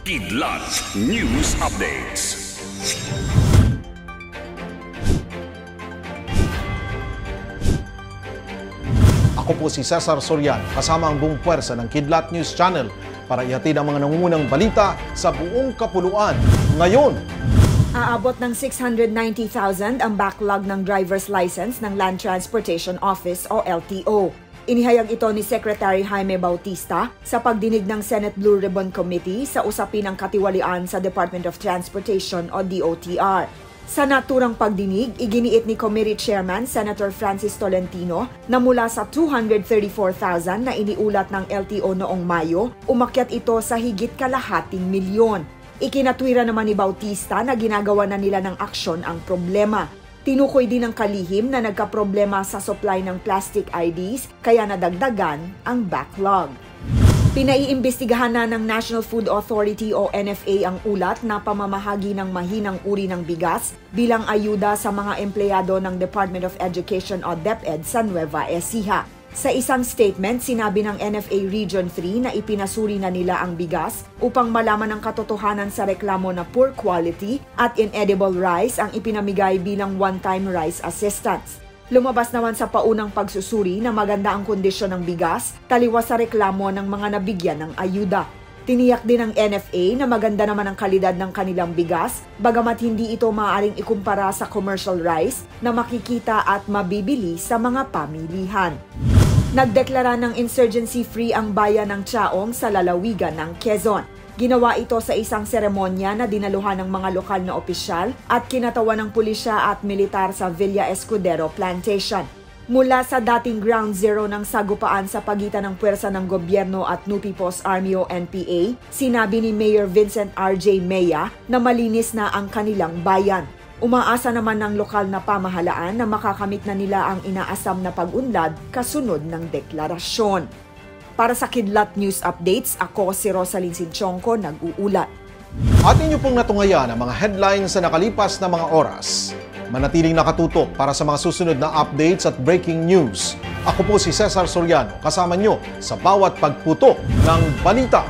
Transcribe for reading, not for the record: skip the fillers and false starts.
Kidlat News Updates. Ako po si Cesar Soriano, kasama ang buong puwersa ng Kidlat News Channel para ihatid ang mga nangungunang balita sa buong kapuluan. Ngayon, aabot ng 690,000 ang backlog ng driver's license ng Land Transportation Office o LTO. Inihayag ito ni Secretary Jaime Bautista sa pagdinig ng Senate Blue Ribbon Committee sa usapin ng katiwalian sa Department of Transportation o DOTR. Sa naturang pagdinig, iginiit ni Committee Chairman Senator Francis Tolentino na mula sa 234,000 na iniulat ng LTO noong Mayo, umakyat ito sa higit kalahating milyon. Ikinatwira naman ni Bautista na ginagawa na nila ng aksyon ang problema. Tinukoy din ng kalihim na nagkaproblema sa supply ng plastic IDs kaya nadagdagan ang backlog. Pinaiimbestigahan na ng National Food Authority o NFA ang ulat na pamamahagi ng mahinang uri ng bigas bilang ayuda sa mga empleyado ng Department of Education o DepEd sa Nueva Ecija. Sa isang statement, sinabi ng NFA Region 3 na ipinasuri na nila ang bigas upang malaman ang katotohanan sa reklamo na poor quality at inedible rice ang ipinamigay bilang one-time rice assistance. Lumabas naman sa paunang pagsusuri na maganda ang kondisyon ng bigas, taliwas sa reklamo ng mga nabigyan ng ayuda. Tiniyak din ng NFA na maganda naman ang kalidad ng kanilang bigas, bagamat hindi ito maaaring ikumpara sa commercial rice na makikita at mabibili sa mga pamilihan. Nagdeklara ng insurgency-free ang bayan ng Chaong sa lalawigan ng Quezon. Ginawa ito sa isang seremonya na dinaluhan ng mga lokal na opisyal at kinatawan ng pulisya at militar sa Villa Escudero Plantation. Mula sa dating ground zero ng sagupaan sa pagitan ng puwersa ng gobyerno at New People's Army o NPA, sinabi ni Mayor Vincent R.J. Mea na malinis na ang kanilang bayan. Umaasa naman ng lokal na pamahalaan na makakamit na nila ang inaasam na pag-unlad kasunod ng deklarasyon. Para sa Kidlat News Updates, ako si Rosalyn Sinchonko, nag-uulat. At inyo pong natungayan ang mga headlines sa nakalipas na mga oras. Manatiling nakatutok para sa mga susunod na updates at breaking news. Ako po si Cesar Soriano, kasama nyo sa bawat pagputok ng balita.